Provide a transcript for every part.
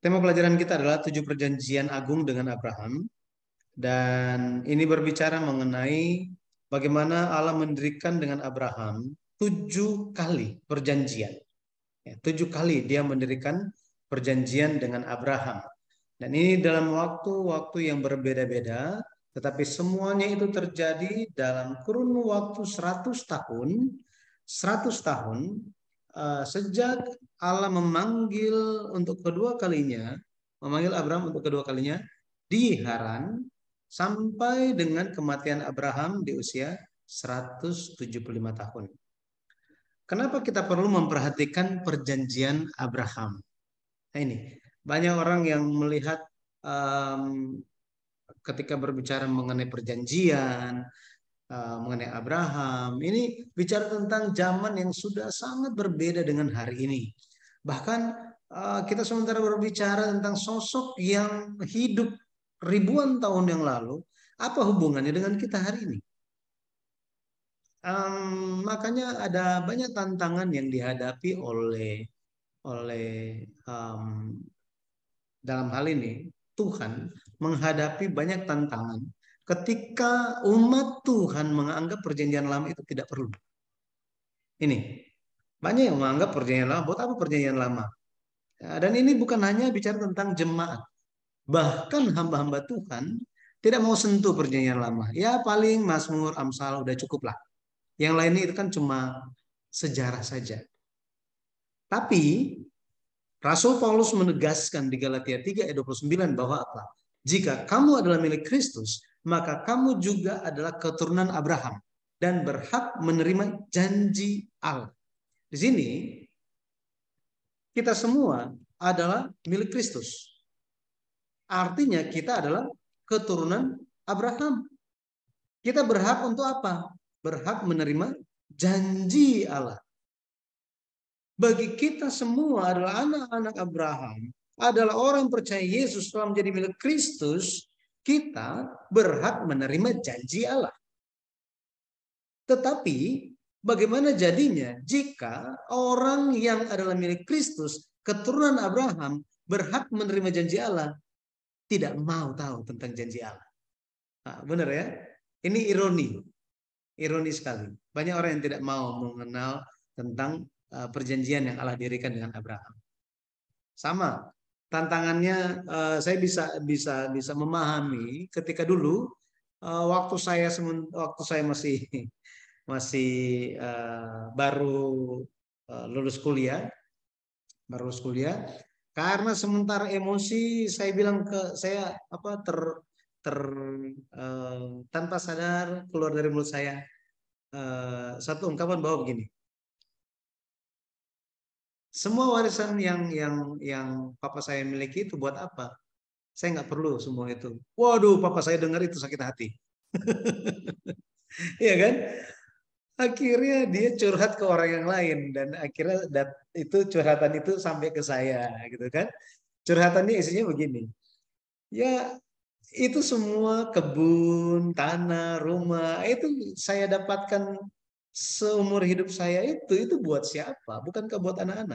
Tema pelajaran kita adalah 7 perjanjian agung dengan Abraham. Dan ini berbicara mengenai bagaimana Allah mendirikan dengan Abraham 7 kali perjanjian. 7 kali dia mendirikan perjanjian dengan Abraham. Dan ini dalam waktu-waktu yang berbeda-beda, tetapi semuanya itu terjadi dalam kurun waktu 100 tahun. 100 tahun sejak Allah untuk kedua kalinya, memanggil Abraham untuk kedua kalinya di Haran sampai dengan kematian Abraham di usia 175 tahun. Kenapa kita perlu memperhatikan perjanjian Abraham? Nah ini, banyak orang yang melihat em, ketika berbicara mengenai perjanjian, mengenai Abraham, ini bicara tentang zaman yang sudah sangat berbeda dengan hari ini. Bahkan kita sementara berbicara tentang sosok yang hidup ribuan tahun yang lalu, apa hubungannya dengan kita hari ini? Makanya ada banyak tantangan yang dihadapi oleh oleh em, dalam hal ini Tuhan menghadapi banyak tantangan ketika umat Tuhan menganggap perjanjian lama itu tidak perlu. Ini banyak yang menganggap perjanjian lama, buat apa perjanjian lama? Ya, dan ini bukan hanya bicara tentang jemaat, bahkan hamba-hamba Tuhan tidak mau sentuh perjanjian lama. Ya paling Mazmur, Amsal udah cukup lah. Yang lainnya itu kan cuma sejarah saja. Tapi Rasul Paulus menegaskan di Galatia 3 ayat 29 bahwa apa? Jika kamu adalah milik Kristus, maka kamu juga adalah keturunan Abraham dan berhak menerima janji Allah. Di sini kita semua adalah milik Kristus. Artinya kita adalah keturunan Abraham. Kita berhak untuk apa? Berhak menerima janji Allah. Bagi kita semua adalah anak-anak Abraham, adalah orang percaya Yesus telah menjadi milik Kristus, kita berhak menerima janji Allah. Tetapi bagaimana jadinya jika orang yang adalah milik Kristus, keturunan Abraham, berhak menerima janji Allah, tidak mau tahu tentang janji Allah? Nah, benar ya? Ini ironi sekali. Banyak orang yang tidak mau mengenal tentang perjanjian yang Allah dirikan dengan Abraham. Sama tantangannya, saya bisa memahami ketika dulu waktu saya masih masih baru lulus kuliah, karena sementara emosi saya bilang ke saya apa ter tanpa sadar keluar dari mulut saya satu ungkapan bahwa begini, semua warisan yang papa saya miliki itu buat apa? Saya nggak perlu semua itu. Waduh, papa saya dengar itu sakit hati. Iya kan? Akhirnya dia curhat ke orang yang lain dan akhirnya itu curhatan itu sampai ke saya gitu kan. Curhatannya isinya begini. Ya, itu semua kebun, tanah, rumah itu saya dapatkan seumur hidup saya itu buat siapa? Bukankah buat anak-anak?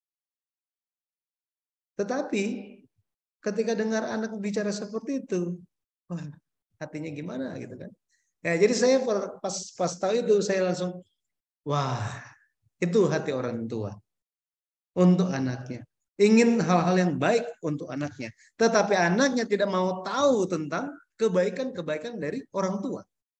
Tetapi ketika dengar anak bicara seperti itu, wah, hatinya gimana gitu kan? Ya, jadi saya pas pas tahu itu saya langsung, wah, itu hati orang tua untuk anaknya. Ingin hal-hal yang baik untuk anaknya, tetapi anaknya tidak mau tahu tentang kebaikan-kebaikan dari orang tua.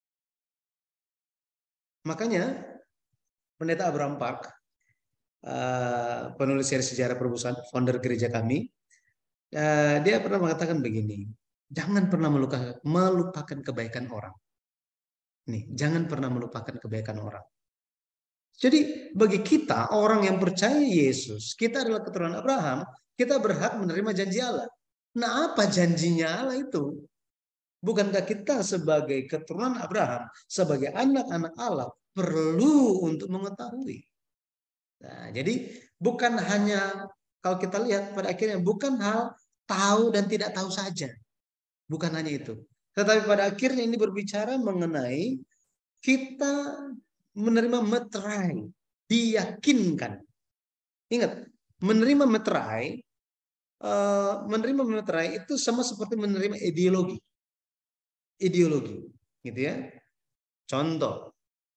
Makanya Pendeta Abraham Park, penulis seri sejarah perubusan, founder gereja kami, dia pernah mengatakan begini, jangan pernah melupakan kebaikan orang. Nih, jangan pernah melupakan kebaikan orang. Jadi bagi kita orang yang percaya Yesus, kita adalah keturunan Abraham, kita berhak menerima janji Allah. Nah, apa janjinya Allah itu? Bukankah kita sebagai keturunan Abraham, sebagai anak-anak Allah, perlu untuk mengetahui? Nah, jadi bukan hanya, kalau kita lihat pada akhirnya bukan hal tahu dan tidak tahu saja. Bukan hanya itu. Tetapi pada akhirnya ini berbicara mengenai kita menerima meterai, diyakinkan. Ingat, menerima meterai menerima meterai itu sama seperti menerima ideologi, gitu ya. Contoh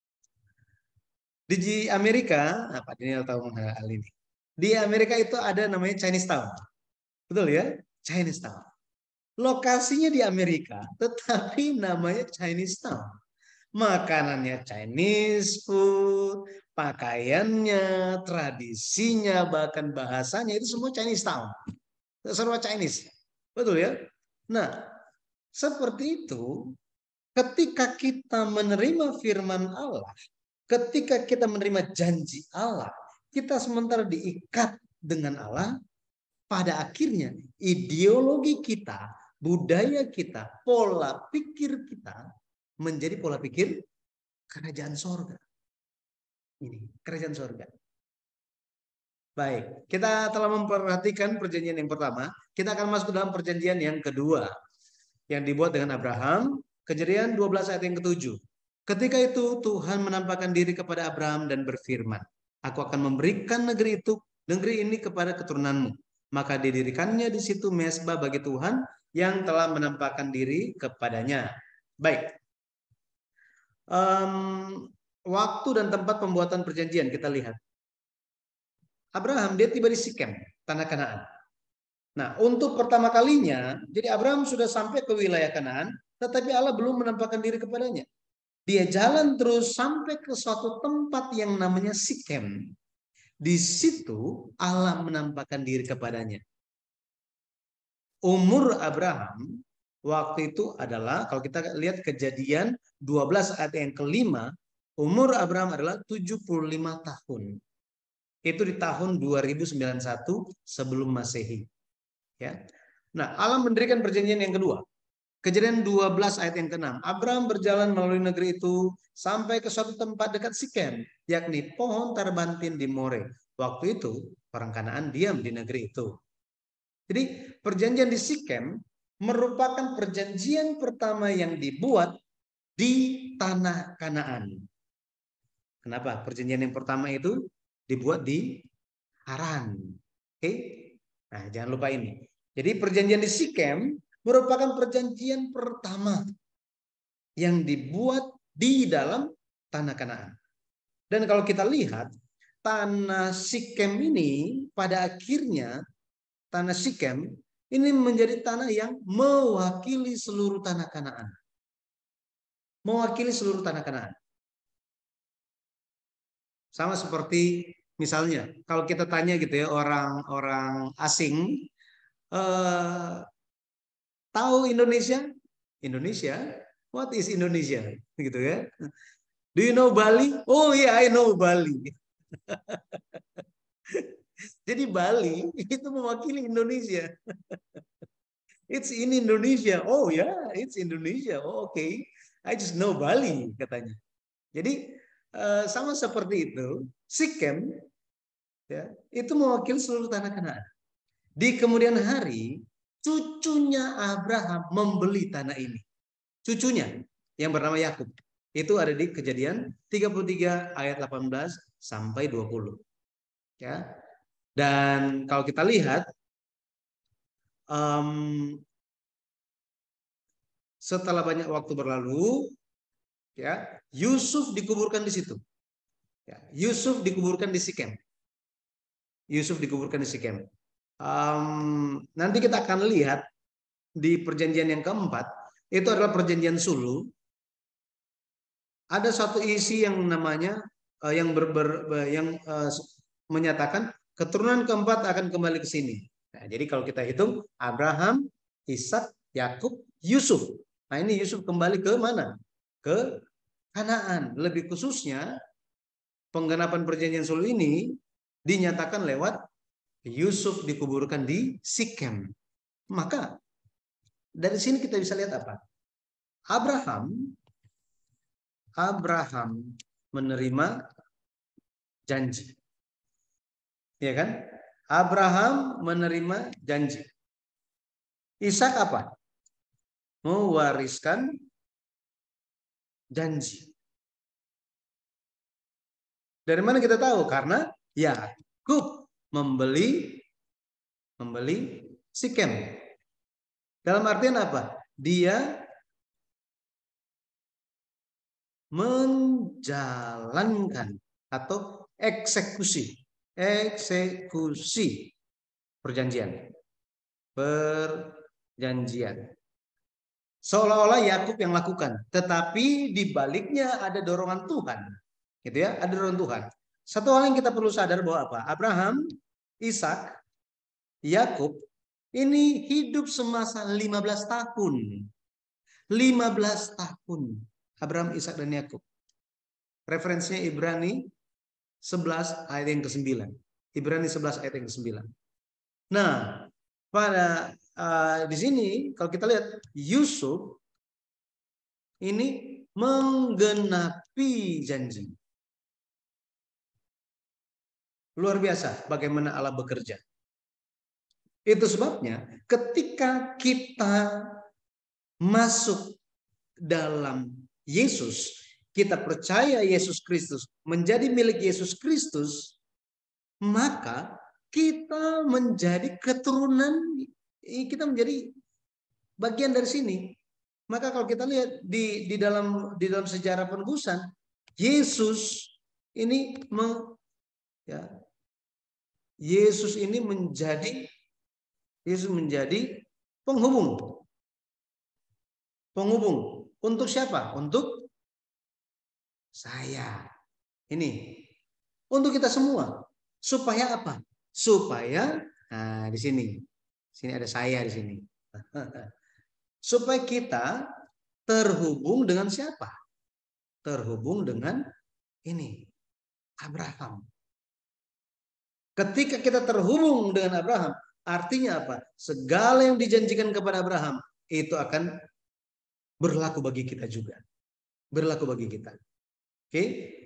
di Amerika, Pak Daniel tahu hal ini. Di Amerika itu ada namanya Chinatown, betul ya, Chinatown. Lokasinya di Amerika, tetapi namanya Chinatown. Makanannya Chinese food, pakaiannya, tradisinya, bahkan bahasanya itu semua Chinese Town. Semua Chinese. Betul ya? Nah, seperti itu ketika kita menerima firman Allah, ketika kita menerima janji Allah, kita sementara diikat dengan Allah, pada akhirnya ideologi kita, budaya kita, pola pikir kita menjadi pola pikir kerajaan sorga. Ini kerajaan sorga. Baik, kita telah memperhatikan perjanjian yang pertama. Kita akan masuk dalam perjanjian yang kedua yang dibuat dengan Abraham. Kejadian 12 ayat yang ke-7. Ketika itu Tuhan menampakkan diri kepada Abraham dan berfirman, aku akan memberikan negeri ini kepada keturunanmu. Maka didirikannya di situ mezbah bagi Tuhan yang telah menampakkan diri kepadanya. Baik. Waktu dan tempat pembuatan perjanjian kita lihat. Abraham dia tiba di Sikem, tanah Kanaan. Nah, untuk pertama kalinya, jadi Abraham sudah sampai ke wilayah Kanaan, tetapi Allah belum menampakkan diri kepadanya. Dia jalan terus sampai ke suatu tempat yang namanya Sikem. Di situ Allah menampakkan diri kepadanya. Umur Abraham waktu itu adalah, kalau kita lihat Kejadian 12 ayat yang kelima, umur Abraham adalah 75 tahun. Itu di tahun 2091 sebelum Masehi. Ya. Nah, Allah mendirikan perjanjian yang kedua. Kejadian 12 ayat yang ke-6. Abraham berjalan melalui negeri itu sampai ke suatu tempat dekat Sikem, yakni pohon tarbantin di More. Waktu itu orang Kanaan diam di negeri itu. Jadi perjanjian di Sikem merupakan perjanjian pertama yang dibuat di tanah Kanaan. Kenapa? Perjanjian yang pertama itu dibuat di Haran. Oke? Nah, jangan lupa ini. Jadi perjanjian di Sikem merupakan perjanjian pertama yang dibuat di dalam tanah Kanaan. Dan kalau kita lihat, tanah Sikem ini pada akhirnya, tanah Sikem ini menjadi tanah yang mewakili seluruh tanah Kanaan. Mewakili seluruh tanah Kanaan. Sama seperti misalnya, kalau kita tanya gitu ya, orang-orang asing, tahu Indonesia? Indonesia? What is Indonesia? Gitu ya. Do you know Bali? Oh yeah, I know Bali. Jadi Bali itu mewakili Indonesia. It's in Indonesia. Oh yeah, it's Indonesia. Oh, okay. I just know Bali katanya. Jadi sama seperti itu, Sikem ya, itu mewakili seluruh tanah Kanaan. Di kemudian hari, cucunya Abraham membeli tanah ini. Cucunya yang bernama Yakub. Itu ada di Kejadian 33 ayat 18 sampai 20. Ya. Dan kalau kita lihat setelah banyak waktu berlalu, ya, Yusuf dikuburkan di situ. Ya, Yusuf dikuburkan di Sikem. Yusuf dikuburkan di Sikem. Nanti kita akan lihat di perjanjian yang keempat, itu adalah perjanjian Sulu. Ada satu isi yang namanya yang menyatakan keturunan keempat akan kembali ke sini. Nah, jadi kalau kita hitung Abraham, Ishak, Yakub, Yusuf. Nah, ini Yusuf kembali ke mana? Ke Kanaan. Lebih khususnya penggenapan perjanjian Sulu ini dinyatakan lewat Yusuf dikuburkan di Sikem. Maka dari sini kita bisa lihat apa? Abraham menerima janji. Ya kan? Abraham menerima janji. Ishak apa? Mewariskan janji. Dari mana kita tahu? Karena Yakub membeli Sikem. Dalam artian apa? Dia menjalankan atau eksekusi perjanjian. Seolah-olah Yakub yang lakukan, tetapi di baliknya ada dorongan Tuhan. Gitu ya, ada dorongan Tuhan. Satu hal yang kita perlu sadar bahwa apa? Abraham, Ishak, Yakub ini hidup semasa 15 tahun. 15 tahun. Abraham, Ishak, dan Yakub. Referensinya Ibrani 11 ayat yang ke-9. Ibrani 11 ayat yang ke-9. Nah, pada di sini kalau kita lihat Yusuf ini menggenapi janji. Luar biasa bagaimana Allah bekerja. Itu sebabnya ketika kita masuk dalam Yesus, kita percaya Yesus Kristus menjadi milik Yesus Kristus, maka kita menjadi keturunan, kita menjadi bagian dari sini. Maka kalau kita lihat di dalam sejarah penebusan, Yesus ini Yesus menjadi penghubung. Penghubung untuk siapa? Untuk saya. Ini untuk kita semua. Supaya apa? Supaya di sini ada saya di sini. Supaya kita terhubung dengan siapa? Terhubung dengan ini, Abraham. Ketika kita terhubung dengan Abraham, artinya apa? Segala yang dijanjikan kepada Abraham itu akan berlaku bagi kita juga. Berlaku bagi kita. Oke?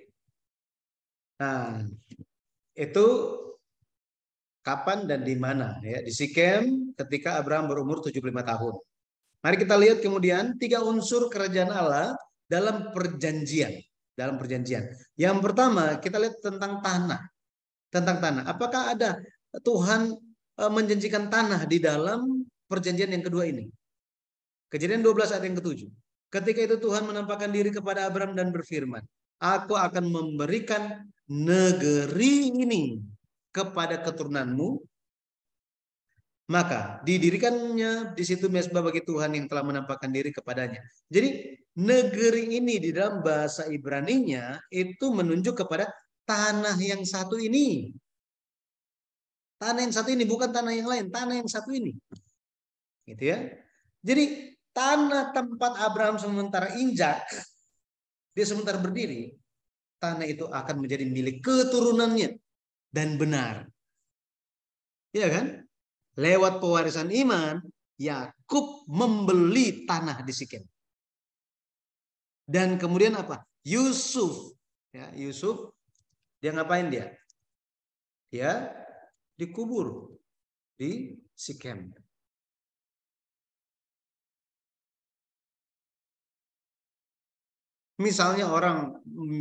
Nah, itu kapan dan di mana ya? Di Sikem ketika Abraham berumur 75 tahun. Mari kita lihat kemudian 3 unsur kerajaan Allah dalam perjanjian. Dalam perjanjian. Yang pertama, kita lihat tentang tanah. Tentang tanah. Apakah ada Tuhan menjanjikan tanah di dalam perjanjian yang kedua ini? Kejadian 12 ayat yang ke-7. Ketika itu Tuhan menampakkan diri kepada Abraham dan berfirman, aku akan memberikan negeri ini kepada keturunanmu. Maka didirikannya di situ mezbah bagi Tuhan yang telah menampakkan diri kepadanya. Jadi negeri ini di dalam bahasa Ibraninya itu menunjuk kepada tanah yang satu ini. Tanah yang satu ini, bukan tanah yang lain, tanah yang satu ini. Gitu ya. Jadi tanah tempat Abraham sementara injak, dia sementara berdiri, tanah itu akan menjadi milik keturunannya. Dan benar. Iya kan? Lewat pewarisan iman, Yakub membeli tanah di Sikem. Dan kemudian apa? Yusuf, dia ngapain dia? Dia dikubur di Sikem. Misalnya orang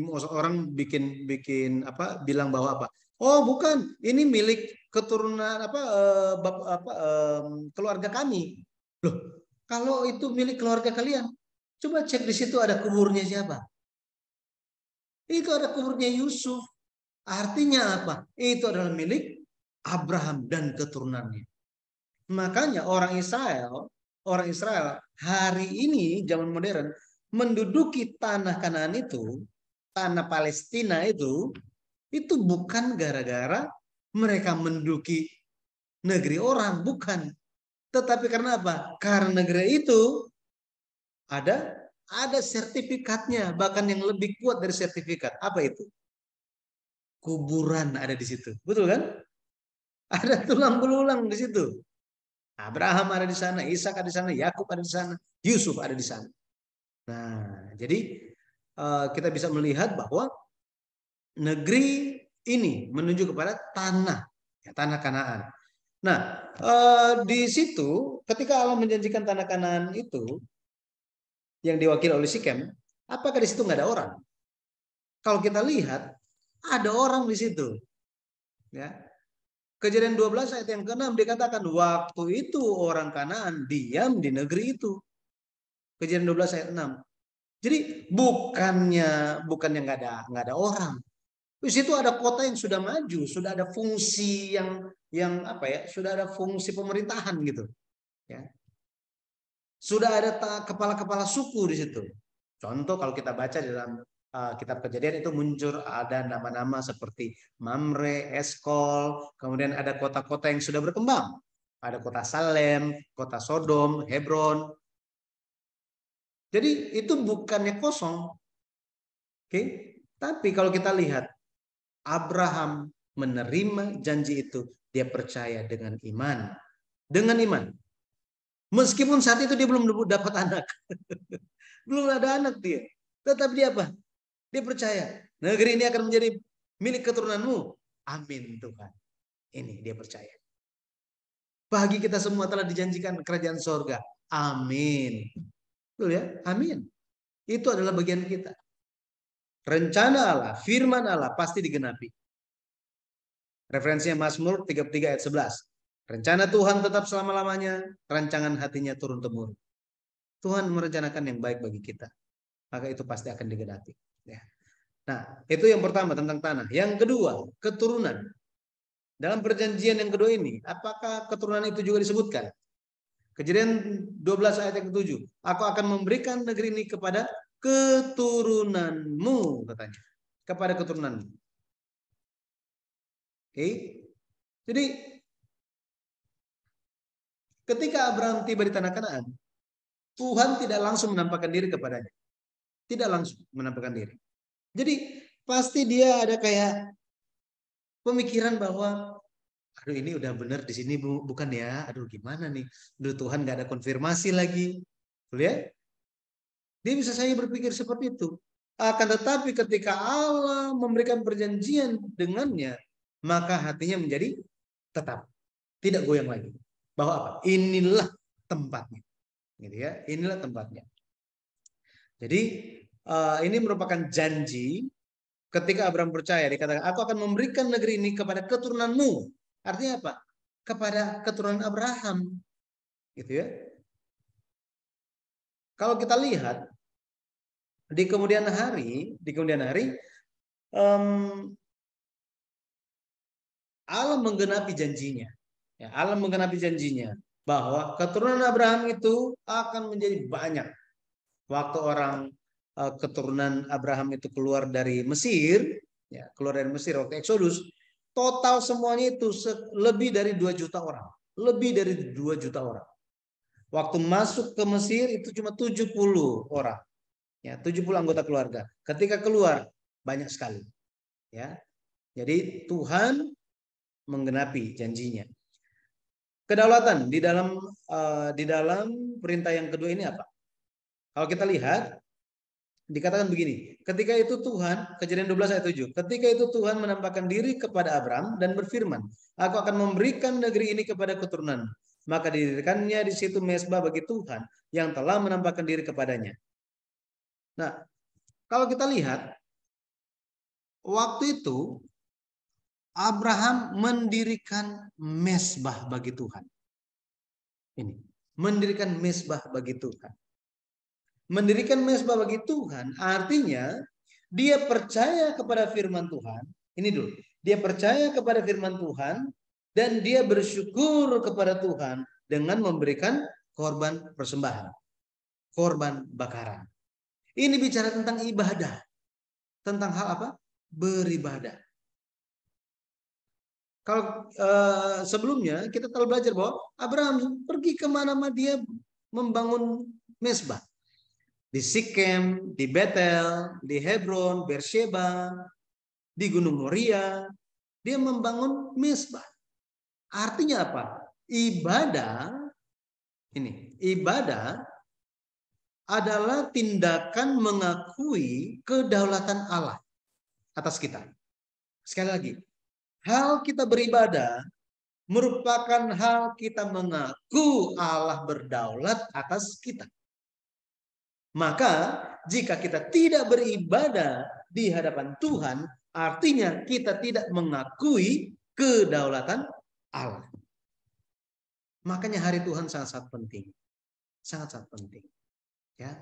bikin apa? Bilang bahwa apa? Oh, bukan, ini milik keturunan keluarga kami. Loh, kalau itu milik keluarga kalian, coba cek di situ ada kuburnya siapa? Itu ada kuburnya Yusuf. Artinya apa? Itu adalah milik Abraham dan keturunannya. Makanya orang Israel hari ini zaman modern menduduki tanah Kanaan itu, tanah Palestina itu bukan gara-gara mereka menduduki negeri orang, bukan. Tetapi karena apa? Karena negeri itu ada sertifikatnya, bahkan yang lebih kuat dari sertifikat. Apa itu? Kuburan ada di situ. Betul kan? Ada tulang belulang di situ. Abraham ada di sana, Ishak ada di sana, Yakub ada di sana, Yusuf ada di sana. Nah, jadi kita bisa melihat bahwa negeri ini menuju kepada tanah, tanah Kanaan. Nah, di situ ketika Allah menjanjikan tanah Kanaan itu yang diwakili oleh Sikem, apakah di situ nggak ada orang? Kalau kita lihat ada orang di situ, ya. Kejadian 12 ayat yang ke-6 dikatakan waktu itu orang Kanaan diam di negeri itu. Kejadian 12 ayat 6. Jadi bukannya nggak ada orang. Di situ ada kota yang sudah maju, sudah ada fungsi yang apa ya? Sudah ada fungsi pemerintahan gitu, ya. Sudah ada kepala-kepala suku di situ. Contoh kalau kita baca di dalam kitab Kejadian itu muncul ada nama-nama seperti Mamre, Eskol, kemudian ada kota-kota yang sudah berkembang. Ada kota Salem, kota Sodom, Hebron. Jadi itu bukannya kosong. Oke. Tapi kalau kita lihat Abraham menerima janji itu, dia percaya dengan iman. Dengan iman. Meskipun saat itu dia belum dapat anak. Belum ada anak dia. Tetap dia apa? Dia percaya. Negeri ini akan menjadi milik keturunanmu. Amin Tuhan. Ini dia percaya. Bagi kita semua telah dijanjikan kerajaan sorga. Amin. Betul ya? Amin. Itu adalah bagian kita. Rencana Allah, firman Allah pasti digenapi. Referensinya Mazmur 33 ayat 11. Rencana Tuhan tetap selama-lamanya, rancangan hatinya turun-temurun. Tuhan merencanakan yang baik bagi kita. Maka itu pasti akan digenapi. Ya. Nah, itu yang pertama tentang tanah. Yang kedua, keturunan. Dalam perjanjian yang kedua ini, apakah keturunan itu juga disebutkan? Kejadian 12 ayat yang ke-7. Aku akan memberikan negeri ini kepada keturunanmu, katanya. Kepada keturunanmu. Oke. Jadi ketika Abraham tiba di tanah Kanaan, Tuhan tidak langsung menampakkan diri kepadanya. Tidak langsung menampakkan diri. Jadi pasti dia ada kayak pemikiran bahwa aduh ini udah benar di sini bukan ya? Aduh gimana nih? Aduh Tuhan nggak ada konfirmasi lagi. Lihat. Dia bisa saja berpikir seperti itu. Akan tetapi ketika Allah memberikan perjanjian dengannya, maka hatinya menjadi tetap, tidak goyang lagi. Bahwa apa? Inilah tempatnya. Gitu ya. Inilah tempatnya. Jadi ini merupakan janji ketika Abraham percaya, dikatakan aku akan memberikan negeri ini kepada keturunanmu. Artinya apa? Kepada keturunan Abraham. Gitu ya. Kalau kita lihat di kemudian hari Allah menggenapi janjinya. Ya, Allah menggenapi janjinya bahwa keturunan Abraham itu akan menjadi banyak. Waktu orang keturunan Abraham itu keluar dari Mesir, ya, keluar dari Mesir waktu Eksodus, total semuanya itu lebih dari 2 juta orang. Lebih dari 2 juta orang. Waktu masuk ke Mesir itu cuma 70 orang. Ya, 70 anggota keluarga. Ketika keluar banyak sekali. Ya. Jadi Tuhan menggenapi janjinya. Kedaulatan di dalam perintah yang kedua ini apa? Kalau kita lihat dikatakan begini, ketika itu Tuhan, Kejadian 12 ayat 7, ketika itu Tuhan menampakkan diri kepada Abraham dan berfirman, aku akan memberikan negeri ini kepada keturunan. Maka didirikannya di situ mezbah bagi Tuhan yang telah menampakkan diri kepadanya. Nah, kalau kita lihat waktu itu Abraham mendirikan mezbah bagi Tuhan. Ini, mendirikan mezbah bagi Tuhan. Mendirikan mezbah bagi Tuhan artinya dia percaya kepada firman Tuhan. Ini dulu, dia percaya kepada firman Tuhan dan dia bersyukur kepada Tuhan dengan memberikan korban persembahan, korban bakaran. Ini bicara tentang ibadah. Tentang hal apa? Beribadah. Kalau sebelumnya kita telah belajar bahwa Abraham pergi kemana-mana dia membangun mezbah. Di Sikem, di Betel, di Hebron, Beersheba, di Gunung Moria. Dia membangun mezbah. Artinya apa? Ibadah adalah tindakan mengakui kedaulatan Allah atas kita. Sekali lagi, hal kita beribadah merupakan hal kita mengaku Allah berdaulat atas kita. Maka jika kita tidak beribadah di hadapan Tuhan, artinya kita tidak mengakui kedaulatan Allah. Makanya hari Tuhan sangat-sangat penting. Sangat-sangat penting. Ya.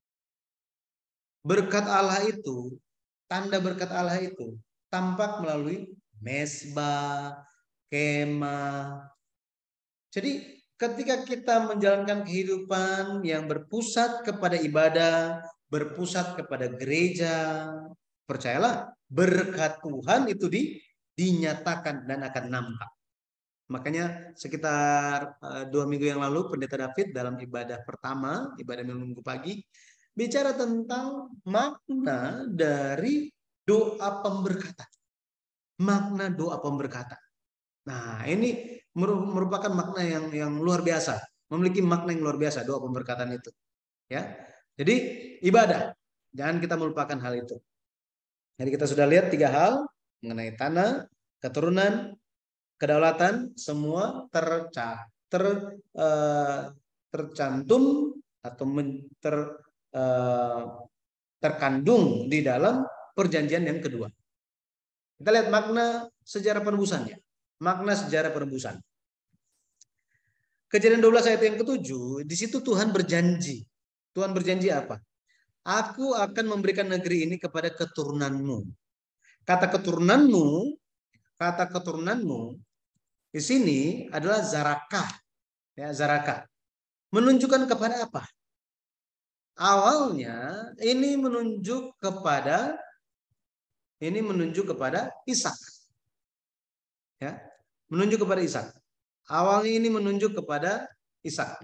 Berkat Allah itu, tanda berkat Allah itu tampak melalui mesbah, kemah. Jadi ketika kita menjalankan kehidupan yang berpusat kepada ibadah, berpusat kepada gereja, percayalah berkat Tuhan itu dinyatakan dan akan nampak. Makanya sekitar 2 minggu yang lalu Pendeta David dalam ibadah pertama, ibadah minggu pagi, bicara tentang makna dari doa pemberkatan. Makna doa pemberkatan. Nah, ini merupakan makna yang luar biasa, memiliki makna yang luar biasa doa pemberkatan itu. Ya, jadi ibadah, jangan kita melupakan hal itu. Jadi kita sudah lihat 3 hal mengenai tanah, keturunan, kedaulatan, semua tercantum atau terkandung di dalam perjanjian yang kedua. Kita lihat makna sejarah penebusannya. Makna sejarah penebusan. Kejadian 12 ayat yang ke-7, di situ Tuhan berjanji. Tuhan berjanji apa? Aku akan memberikan negeri ini kepada keturunanmu. Kata keturunanmu di sini adalah zarakah. Ya, zarakah. Menunjukkan kepada apa? Awalnya ini menunjuk kepada Ishak. Ya, menunjuk kepada Ishak. Awalnya ini menunjuk kepada Ishak.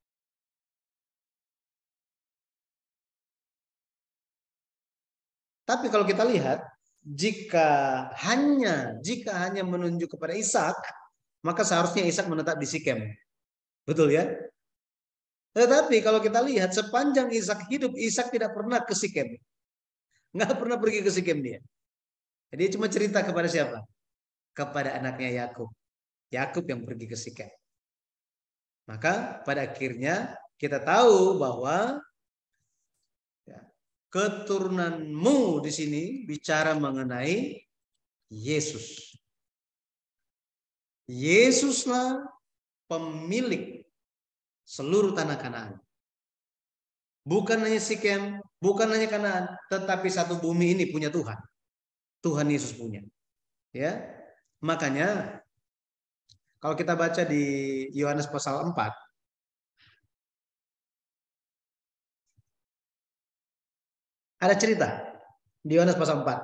Tapi kalau kita lihat, jika hanya menunjuk kepada Ishak, maka seharusnya Ishak menetap di Sikem. Betul ya? Tetapi kalau kita lihat sepanjang Ishak hidup, Ishak tidak pernah ke Sikem. Nggak pernah pergi ke Sikem dia. Jadi dia cuma cerita kepada siapa? Kepada anaknya Yakub. Yakub yang pergi ke Sikem. Maka pada akhirnya kita tahu bahwa keturunanmu di sini bicara mengenai Yesus. Yesuslah pemilik seluruh tanah Kanaan. Bukan hanya Sikem, bukan hanya Kanaan, tetapi satu bumi ini punya Tuhan. Tuhan Yesus punya. Ya. Makanya kalau kita baca di Yohanes pasal 4, ada cerita di Yohanes pasal 4.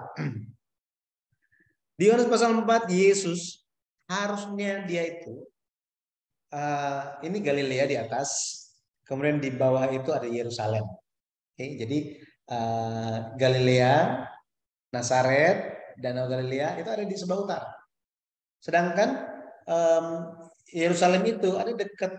Di Yohanes pasal 4 Yesus harusnya dia itu ini Galilea di atas, kemudian di bawah itu ada Yerusalem. Oke, jadi Galilea, Nazaret, Danau Galilea itu ada di sebelah utara. Sedangkan Yerusalem itu ada dekat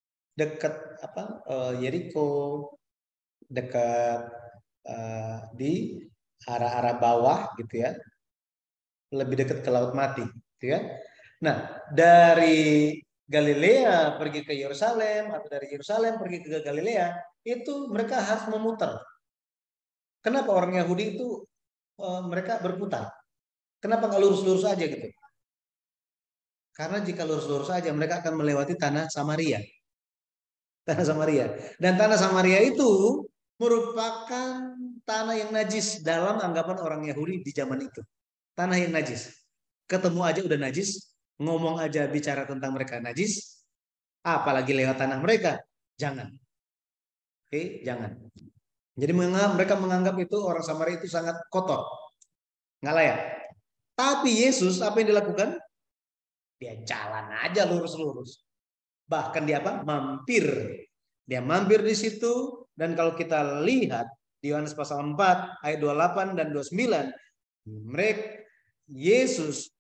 Yeriko, dekat di arah-arah bawah gitu ya, lebih dekat ke Laut Mati, gitu ya. Nah, dari Galilea pergi ke Yerusalem atau dari Yerusalem pergi ke Galilea itu mereka harus memutar. Kenapa orang Yahudi itu mereka berputar? Kenapa nggak lurus-lurus aja gitu? Karena jika lurus-lurus aja mereka akan melewati tanah Samaria. Tanah Samaria. Dan tanah Samaria itu merupakan tanah yang najis dalam anggapan orang Yahudi di zaman itu. Tanah yang najis. Ketemu aja udah najis, ngomong aja bicara tentang mereka najis, apalagi lewat tanah mereka. Jangan. Oke, jangan. Jadi mereka menganggap itu orang Samaria itu sangat kotor. Nggak layak. Tapi Yesus apa yang dilakukan? Dia jalan aja lurus-lurus. Bahkan dia apa? Mampir. Dia mampir di situ dan kalau kita lihat di Yohanes pasal 4 ayat 28 dan 29, mereka Yesus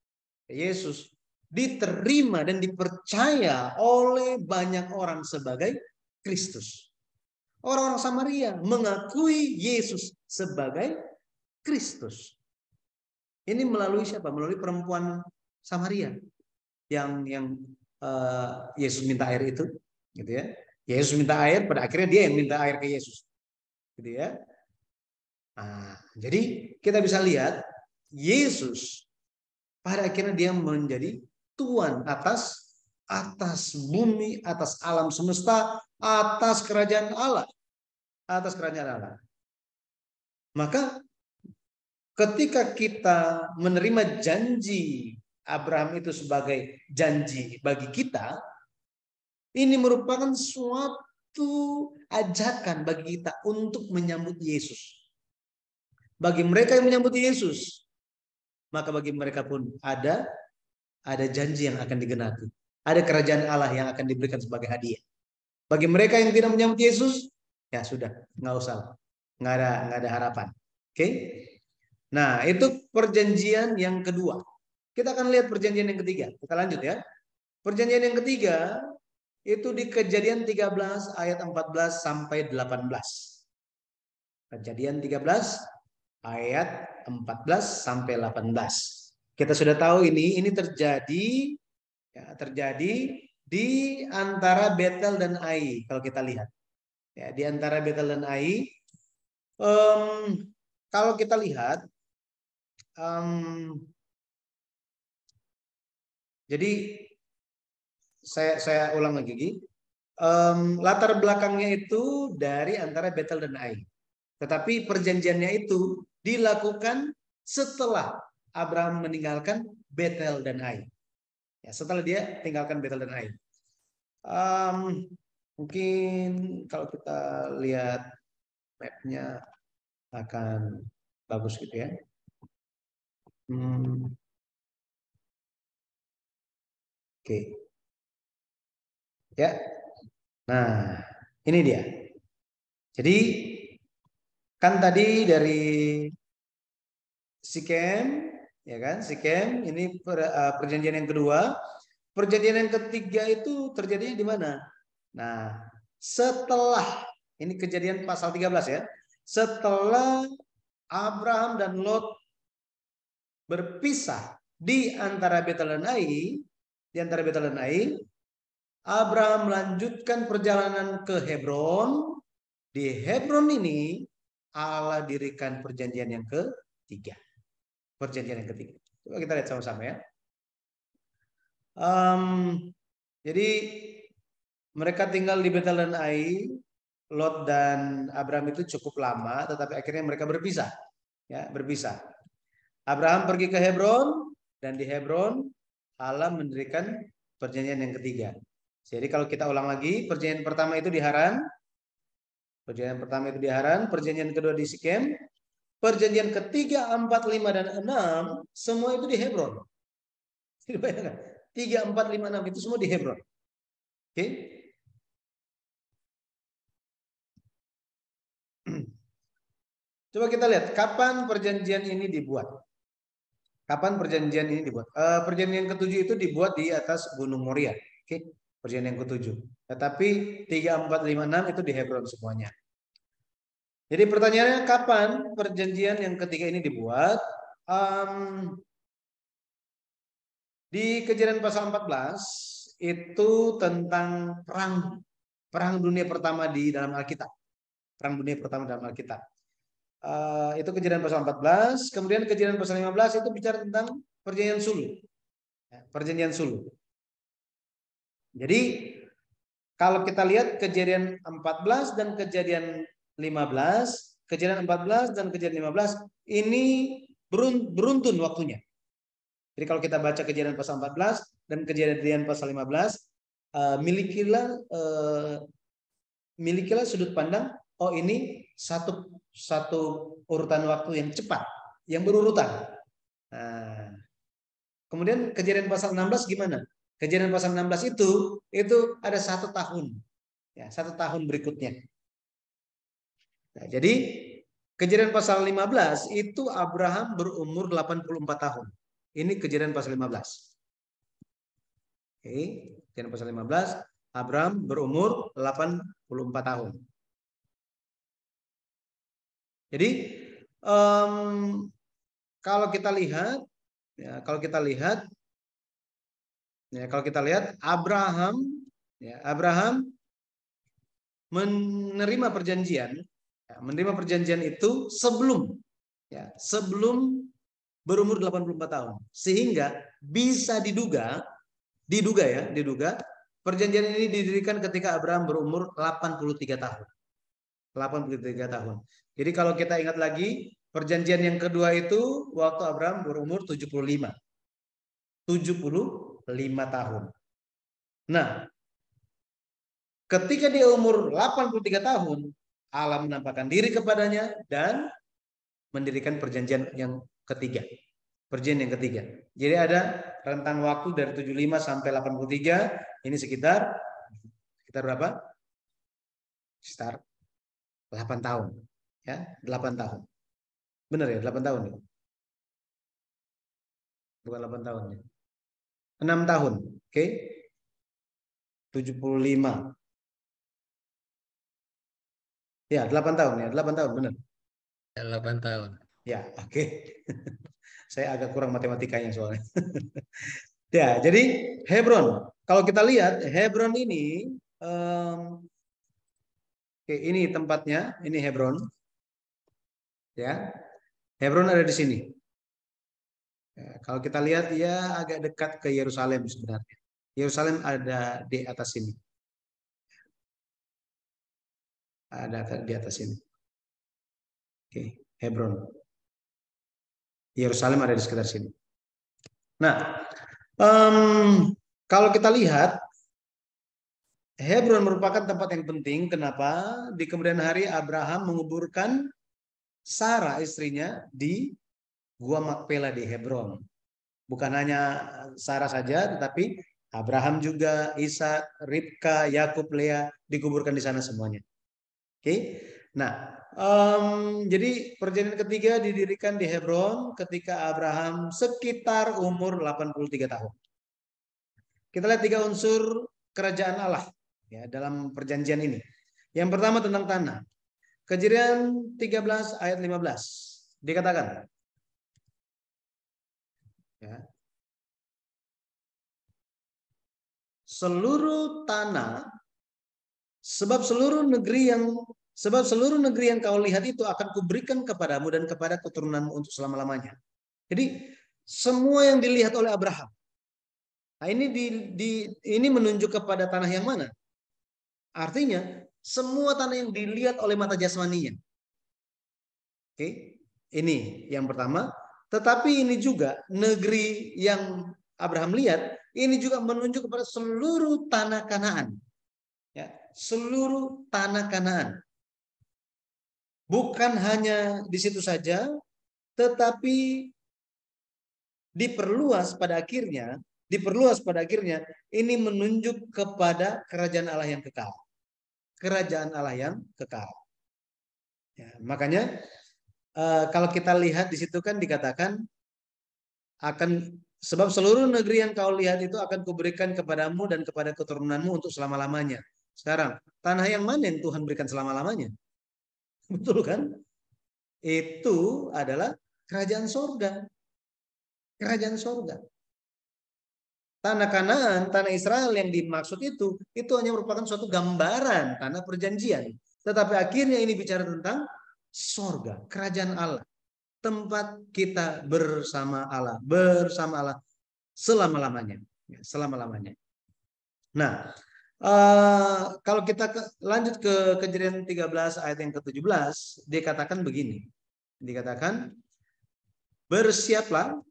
diterima dan dipercaya oleh banyak orang sebagai Kristus. Orang-orang Samaria mengakui Yesus sebagai Kristus. Ini melalui siapa? Melalui perempuan Samaria yang Yesus minta air itu, gitu ya. Yesus minta air, pada akhirnya dia yang minta air ke Yesus, gitu ya. Nah, jadi kita bisa lihat Yesus pada akhirnya dia menjadi Tuhan atas bumi, atas alam semesta, atas kerajaan Allah. Atas kerajaan Allah. Maka ketika kita menerima janji Abraham itu sebagai janji bagi kita, ini merupakan suatu ajakan bagi kita untuk menyambut Yesus. Bagi mereka yang menyambut Yesus, maka bagi mereka pun ada janji yang akan digenapi. Ada kerajaan Allah yang akan diberikan sebagai hadiah. Bagi mereka yang tidak menyambut Yesus, ya sudah, nggak usah, nggak ada harapan. Oke? Nah, itu perjanjian yang kedua. Kita akan lihat perjanjian yang ketiga. Kita lanjut ya. Perjanjian yang ketiga itu di Kejadian 13 ayat 14 sampai 18. Kejadian 13 ayat 14 sampai 18. Kita sudah tahu ini terjadi di antara Betel dan Ai. Kalau kita lihat ya, di antara Betel dan Ai, kalau kita lihat, jadi saya ulang lagi. Latar belakangnya itu dari antara Betel dan Ai. Tetapi perjanjiannya itu dilakukan setelah Abraham meninggalkan Betel dan Ai. Ya, setelah dia tinggalkan Betel dan Ai. Mungkin kalau kita lihat mapnya akan bagus gitu ya. Oke. Ya. Nah, ini dia. Jadi kan tadi dari Sikem, ya kan? Sikem ini perjanjian yang kedua. Perjanjian yang ketiga itu terjadinya di mana? Nah, setelah ini Kejadian pasal 13 ya. Setelah Abraham dan Lot berpisah di antara Betel dan Ai, Abraham melanjutkan perjalanan ke Hebron. Di Hebron ini Allah dirikan perjanjian yang ketiga. Perjanjian yang ketiga. Coba kita lihat sama-sama ya. Jadi mereka tinggal di Betel dan Ai. Lot dan Abraham itu cukup lama, tetapi akhirnya mereka berpisah. Ya, berpisah. Abraham pergi ke Hebron, dan di Hebron Allah mendirikan perjanjian yang ketiga. Jadi kalau kita ulang lagi, perjanjian pertama itu di Haran, perjanjian kedua di Sikem, perjanjian ketiga, 4, 5, dan 6 semua itu di Hebron. Jadi bayangkan, 3, 4, 5, 6 itu semua di Hebron. Oke? Coba kita lihat kapan perjanjian ini dibuat. Perjanjian yang ketujuh itu dibuat di atas Gunung Moria. Oke? Perjanjian yang ketujuh. Tetapi 3, 4, 5, 6 itu di Hebron semuanya. Jadi pertanyaannya kapan perjanjian yang ketiga ini dibuat? Di Kejadian pasal 14 itu tentang perang dunia pertama di dalam Alkitab. Perang dunia pertama dalam Alkitab. Itu Kejadian pasal 14. Kemudian Kejadian pasal 15 itu bicara tentang perjanjian sulu. Perjanjian sulu. Jadi kalau kita lihat Kejadian 14 dan Kejadian 15, Kejadian 14 dan Kejadian 15 ini beruntun waktunya. Jadi kalau kita baca Kejadian pasal 14 dan Kejadian pasal 15, milikilah sudut pandang, oh ini satu urutan waktu yang cepat, yang berurutan. Nah, kemudian Kejadian pasal 16 gimana? Kejadian pasal 16 itu ada 1 tahun, ya 1 tahun berikutnya. Nah, jadi Kejadian pasal 15 itu Abraham berumur 84 tahun. Ini Kejadian pasal 15. Oke, Kejadian pasal 15, Abraham berumur 84 tahun. Jadi kalau kita lihat Abraham menerima perjanjian itu sebelum berumur 84 tahun. Sehingga bisa diduga Diduga ya, diduga perjanjian ini didirikan ketika Abraham berumur 83 tahun. 83 tahun. Jadi kalau kita ingat lagi, perjanjian yang kedua itu waktu Abraham berumur 75. 75 tahun. Nah, ketika dia umur 83 tahun, Allah menampakkan diri kepadanya dan mendirikan perjanjian yang ketiga. Perjanjian yang ketiga. Jadi ada rentang waktu dari 75 sampai 83, ini sekitar berapa? Sekitar 8 tahun. Ya, 8 tahun. Benar ya, 8 tahun ya? Bukan 8 tahun ya. 6 tahun. Oke. 75. Ya, 8 tahun ya, 8 tahun benar. 8 tahun. Ya, oke. Saya agak kurang matematikanya soalnya. Ya, jadi Hebron. Kalau kita lihat Hebron ini, oke, ini tempatnya, ini Hebron. Ya, Hebron ada di sini. Ya, kalau kita lihat ya agak dekat ke Yerusalem sebenarnya. Yerusalem ada di atas sini. Ada di atas sini. Oke, Hebron. Yerusalem ada di sekitar sini. Nah, kalau kita lihat Hebron merupakan tempat yang penting. Kenapa? Di kemudian hari Abraham menguburkan Sarah istrinya di Gua Makpela di Hebron. Bukan hanya Sarah saja, tetapi Abraham juga, Ishak, Ribka, Yakub, Lea dikuburkan di sana semuanya. Oke. Nah, jadi perjanjian ketiga didirikan di Hebron ketika Abraham sekitar umur 83 tahun. Kita lihat 3 unsur kerajaan Allah ya dalam perjanjian ini. Yang pertama tentang tanah. Kejadian 13 ayat 15 dikatakan ya, seluruh tanah sebab seluruh negeri yang kau lihat itu akan kuberikan kepadamu dan kepada keturunanmu untuk selama-lamanya. Jadi semua yang dilihat oleh Abraham. Nah, ini menunjuk kepada tanah yang mana? Artinya semua tanah yang dilihat oleh mata jasmaninya. Oke, ini yang pertama. Tetapi ini juga negeri yang Abraham lihat, ini juga menunjuk kepada seluruh tanah Kanaan. Ya, seluruh tanah Kanaan. Bukan hanya di situ saja, tetapi diperluas pada akhirnya ini menunjuk kepada kerajaan Allah yang kekal. Kerajaan Allah yang kekal. Ya, makanya kalau kita lihat di situ kan dikatakan akan sebab seluruh negeri yang kau lihat itu akan kuberikan kepadamu dan kepada keturunanmu untuk selama-lamanya. Sekarang, tanah yang mana yang Tuhan berikan selama-lamanya? Betul kan? Itu adalah kerajaan sorga. Kerajaan sorga. Tanah Kanaan, tanah Israel yang dimaksud itu hanya merupakan suatu gambaran tanah perjanjian. Tetapi akhirnya ini bicara tentang sorga, kerajaan Allah. Tempat kita bersama Allah selama-lamanya. Selama-lamanya. Nah, kalau kita lanjut ke Kejadian 13 ayat yang ke-17, dikatakan begini. Dikatakan, bersiaplah,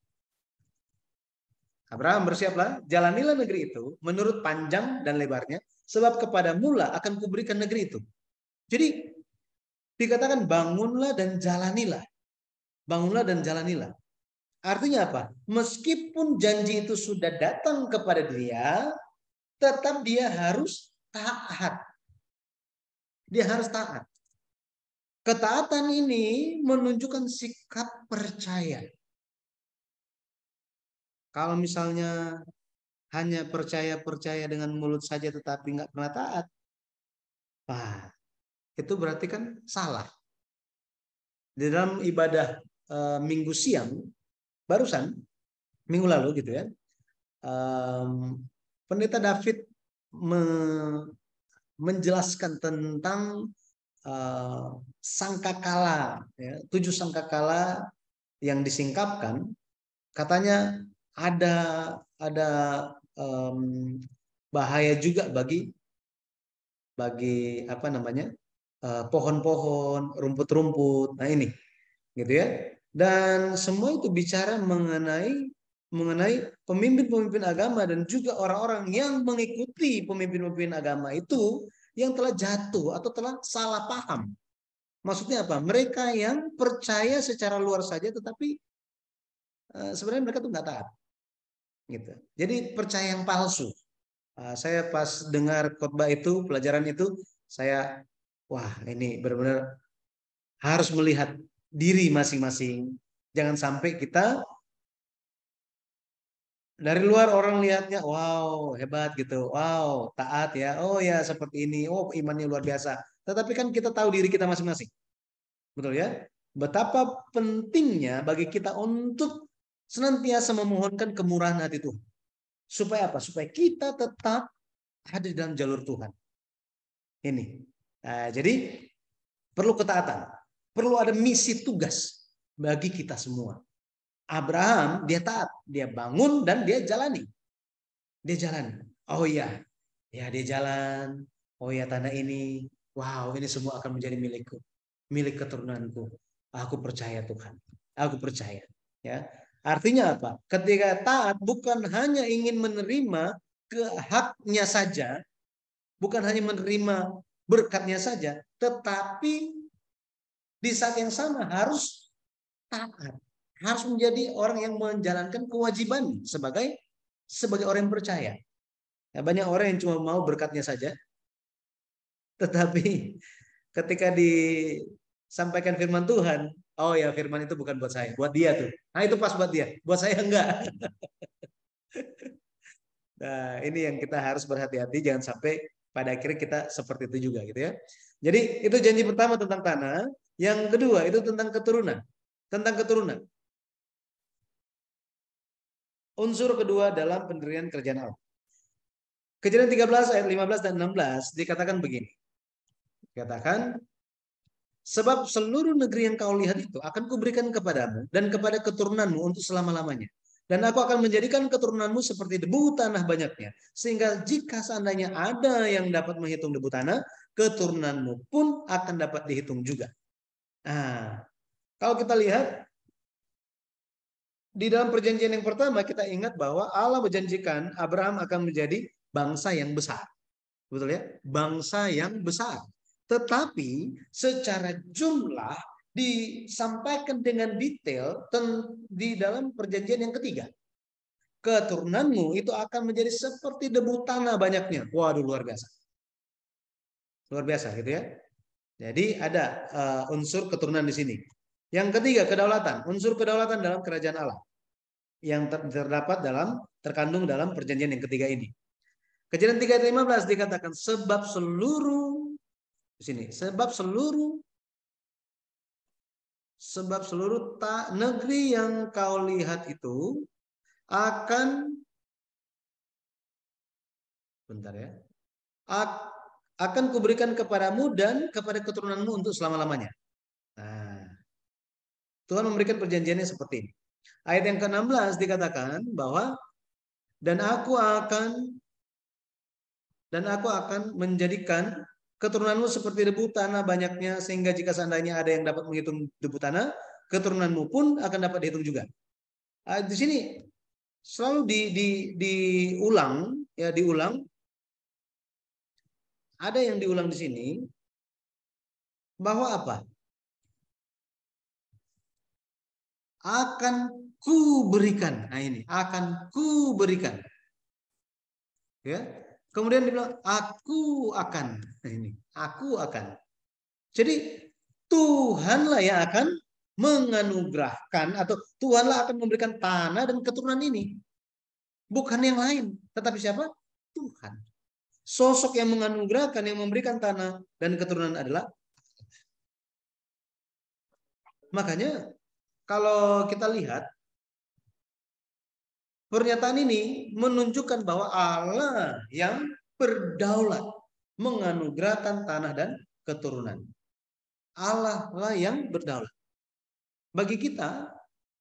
Abraham bersiaplah, jalanilah negeri itu menurut panjang dan lebarnya, sebab kepada mula akan kuberikan negeri itu. Jadi dikatakan bangunlah dan jalanilah. Bangunlah dan jalanilah. Artinya apa? Meskipun janji itu sudah datang kepada dia, tetap dia harus taat. Dia harus taat. Ketaatan ini menunjukkan sikap percaya. Kalau misalnya hanya percaya dengan mulut saja tetapi nggak pernah taat, wah, itu berarti kan salah. Di dalam ibadah minggu siang, barusan minggu lalu gitu ya, Pendeta David menjelaskan tentang sangkakala, ya, 7 sangkakala yang disingkapkan. Katanya ada bahaya juga bagi apa namanya, pohon-pohon, rumput-rumput. Nah ini, gitu ya. Dan semua itu bicara mengenai pemimpin-pemimpin agama dan juga orang-orang yang mengikuti pemimpin-pemimpin agama itu yang telah jatuh atau telah salah paham. Maksudnya apa? Mereka yang percaya secara luar saja, tetapi sebenarnya mereka tuh nggak taat, gitu. Jadi percaya yang palsu. Saya pas dengar khotbah itu, pelajaran itu, saya, wah ini benar-benar harus melihat diri masing-masing. Jangan sampai kita dari luar orang lihatnya, wow hebat gitu, wow taat ya, oh ya seperti ini, oh imannya luar biasa. Tetapi kan kita tahu diri kita masing-masing, betul ya? Betapa pentingnya bagi kita untuk senantiasa memohonkan kemurahan hati Tuhan. Supaya apa? Supaya kita tetap ada di dalam jalur Tuhan. Ini. Jadi perlu ketaatan, perlu ada misi tugas bagi kita semua. Abraham dia taat, dia bangun dan dia jalani. Dia jalan. Oh iya, ya dia jalan. Oh ya tanah ini, wow ini semua akan menjadi milikku, milik keturunanku. Aku percaya Tuhan, aku percaya. Ya, artinya apa? Ketika taat bukan hanya ingin menerima ke haknya saja, bukan hanya menerima berkatnya saja, tetapi di saat yang sama harus taat, harus menjadi orang yang menjalankan kewajiban sebagai orang yang percaya. Ya, banyak orang yang cuma mau berkatnya saja, tetapi ketika disampaikan firman Tuhan, oh ya firman itu bukan buat saya, buat dia tuh. Nah itu pas buat dia, buat saya enggak. Nah ini yang kita harus berhati-hati, jangan sampai pada akhirnya kita seperti itu juga gitu ya. Jadi itu janji pertama tentang tanah, yang kedua itu tentang keturunan. Tentang keturunan. Unsur kedua dalam pendirian kerajaan Allah. Kejadian 13 ayat 15 dan 16 dikatakan begini. Dikatakan, sebab seluruh negeri yang kau lihat itu akan kuberikan kepadamu dan kepada keturunanmu untuk selama-lamanya. Dan aku akan menjadikan keturunanmu seperti debu tanah banyaknya. Sehingga jika seandainya ada yang dapat menghitung debu tanah, keturunanmu pun akan dapat dihitung juga. Nah, kalau kita lihat di dalam perjanjian yang pertama, kita ingat bahwa Allah berjanjikan Abraham akan menjadi bangsa yang besar. Betul ya? Bangsa yang besar. Tetapi secara jumlah disampaikan dengan detail di dalam perjanjian yang ketiga. Keturunanmu itu akan menjadi seperti debu tanah banyaknya. Waduh, luar biasa. Luar biasa gitu ya. Jadi ada unsur keturunan di sini. Yang ketiga, kedaulatan. Unsur kedaulatan dalam kerajaan Allah. Yang terkandung dalam perjanjian yang ketiga ini. Kejadian 3 ayat 15 dikatakan, sebab seluruh di sini, sebab seluruh negeri yang kau lihat itu akan, bentar ya, akan kuberikan kepadamu dan kepada keturunanmu untuk selama-lamanya. Nah, Tuhan memberikan perjanjiannya seperti ini. Ayat yang ke-16 dikatakan bahwa dan aku akan menjadikan keturunanmu seperti debu tanah banyaknya, sehingga jika seandainya ada yang dapat menghitung debu tanah, keturunanmu pun akan dapat dihitung juga. Di sini selalu diulang, ya diulang. Ada yang diulang di sini bahwa apa? Akan ku berikan. Nah ini, akan ku berikan. Ya. Kemudian dibilang aku akan. Nah ini, aku akan. Jadi Tuhanlah yang akan menganugerahkan atau Tuhanlah akan memberikan tanah dan keturunan ini. Bukan yang lain, tetapi siapa? Tuhan. Sosok yang menganugerahkan, yang memberikan tanah dan keturunan adalah. Makanya kalau kita lihat pernyataan ini menunjukkan bahwa Allah yang berdaulat menganugerahkan tanah dan keturunan. Allah lah yang berdaulat. Bagi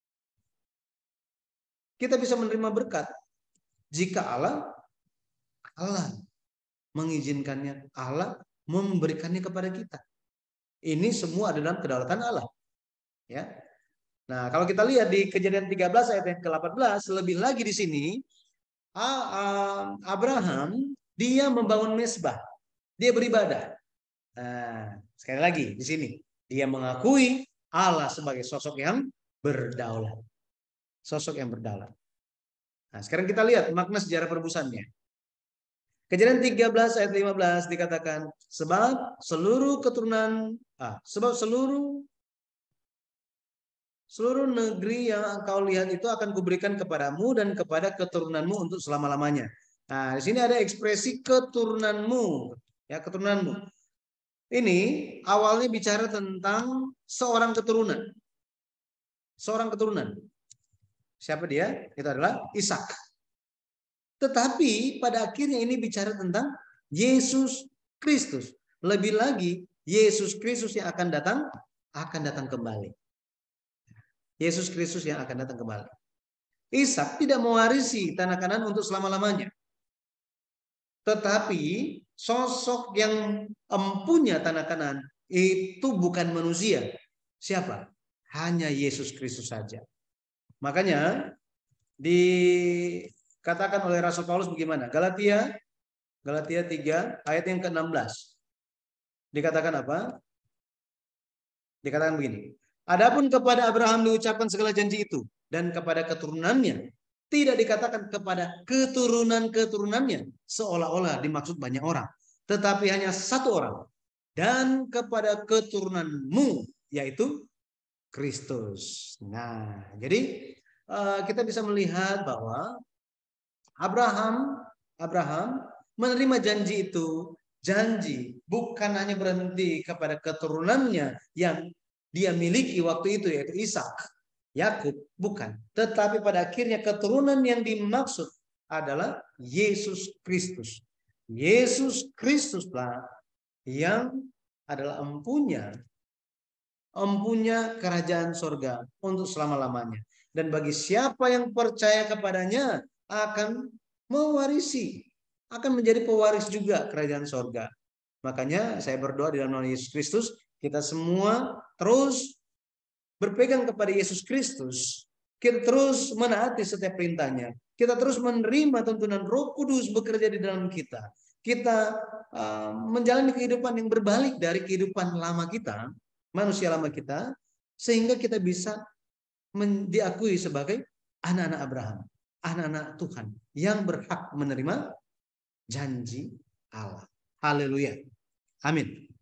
kita bisa menerima berkat jika Allah Allah mengizinkannya, Allah memberikannya kepada kita. Ini semua ada dalam kedaulatan Allah. Ya. Nah, kalau kita lihat di Kejadian 13 ayat yang ke-18, lebih lagi di sini Abraham dia membangun mesbah, dia beribadah. Nah, sekali lagi di sini dia mengakui Allah sebagai sosok yang berdaulat. Sosok yang berdaulat. Nah, sekarang kita lihat makna sejarah perebusannya. Kejadian 13 ayat 15 dikatakan, sebab seluruh keturunan seluruh negeri yang engkau lihat itu akan kuberikan kepadamu dan kepada keturunanmu untuk selama-lamanya. Nah, di sini ada ekspresi keturunanmu, ya, keturunanmu. Ini awalnya bicara tentang seorang keturunan. Seorang keturunan. Siapa dia? Itu adalah Ishak. Tetapi pada akhirnya ini bicara tentang Yesus Kristus. Lebih lagi, Yesus Kristus yang akan datang kembali. Yesus Kristus yang akan datang kembali. Ishak tidak mewarisi tanah Kanaan untuk selama-lamanya. Tetapi sosok yang empunya tanah Kanaan itu bukan manusia. Siapa? Hanya Yesus Kristus saja. Makanya dikatakan oleh Rasul Paulus bagaimana? Galatia 3 ayat yang ke-16. Dikatakan apa? Dikatakan begini. Adapun kepada Abraham diucapkan segala janji itu dan kepada keturunannya, tidak dikatakan kepada keturunan-keturunannya seolah-olah dimaksud banyak orang, tetapi hanya satu orang. Dan kepada keturunanmu, yaitu Kristus. Nah, jadi kita bisa melihat bahwa Abraham menerima janji itu. Janji bukan hanya berhenti kepada keturunannya yang dia miliki waktu itu, yaitu Ishak, Yakub, bukan. Tetapi pada akhirnya keturunan yang dimaksud adalah Yesus Kristus. Yesus Kristuslah yang adalah empunya kerajaan sorga untuk selama-lamanya. Dan bagi siapa yang percaya kepadanya akan mewarisi, akan menjadi pewaris juga kerajaan sorga. Makanya saya berdoa di dalam nama Yesus Kristus, kita semua terus berpegang kepada Yesus Kristus. Kita terus menaati setiap perintahnya. Kita terus menerima tuntunan Roh Kudus bekerja di dalam kita. Kita menjalani kehidupan yang berbalik dari kehidupan lama kita, manusia lama kita, sehingga kita bisa diakui sebagai anak-anak Abraham, anak-anak Tuhan yang berhak menerima janji Allah. Haleluya. Amin.